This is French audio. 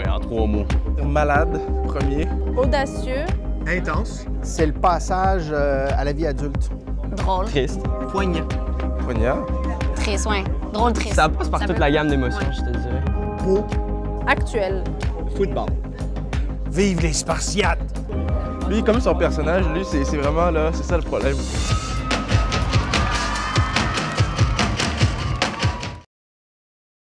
Ouais, en 3 mots. Malade, premier. Audacieux. Intense. C'est le passage à la vie adulte. Drôle. Triste. Poignant. Poignard. Triste, ouais. Drôle, triste. Ça passe par toute peut- la gamme d'émotions, Ouais. je te dirais. Beau. Actuel. Football. Vive les Spartiates. Lui, comme son personnage, lui, c'est vraiment là, c'est ça le problème.